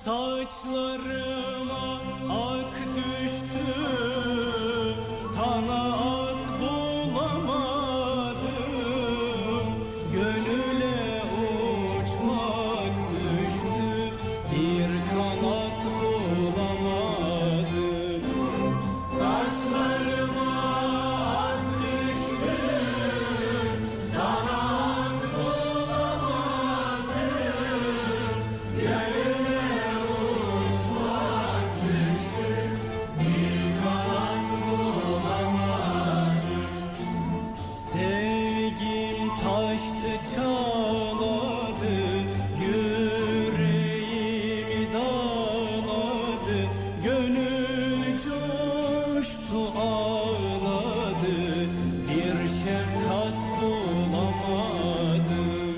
Saçlarıma ak düştü, sana at bulamadım. Gönüle uçmak düştü, bir kanat bulamadım. Saçlarıma ak düştü, sana at bulamadım. Gönüle uçmak düştü, bir kanat bulamadım. Sevgim taştı çağladı, yüreğimi dağladı. Gönül coştu ağladı, bir şefkat bulamadım.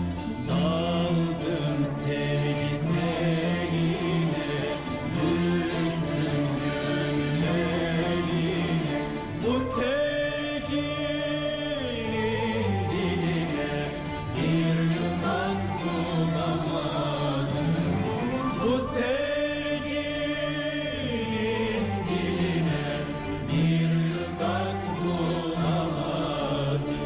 Daldım sevgi seline, düştüm gönül eline. Bu sevginin diline bir lügat bulamadım. Bu sevginin diline bir lügat bulamadım.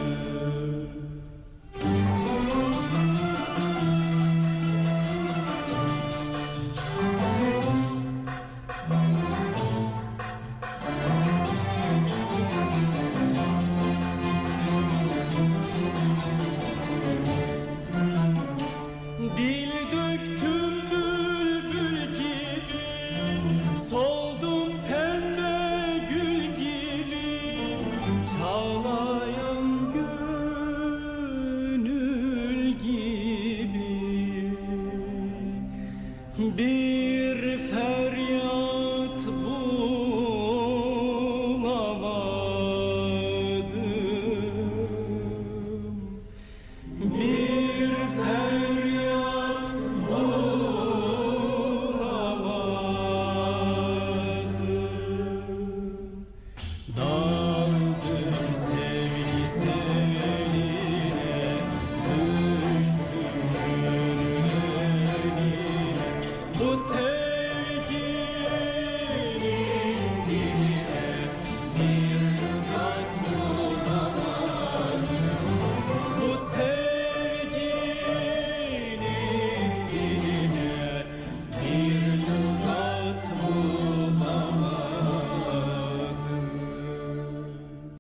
Dil döktüm bülbül gibi, soldum pembe gül gibi, çağlayan gönül gibi. Bir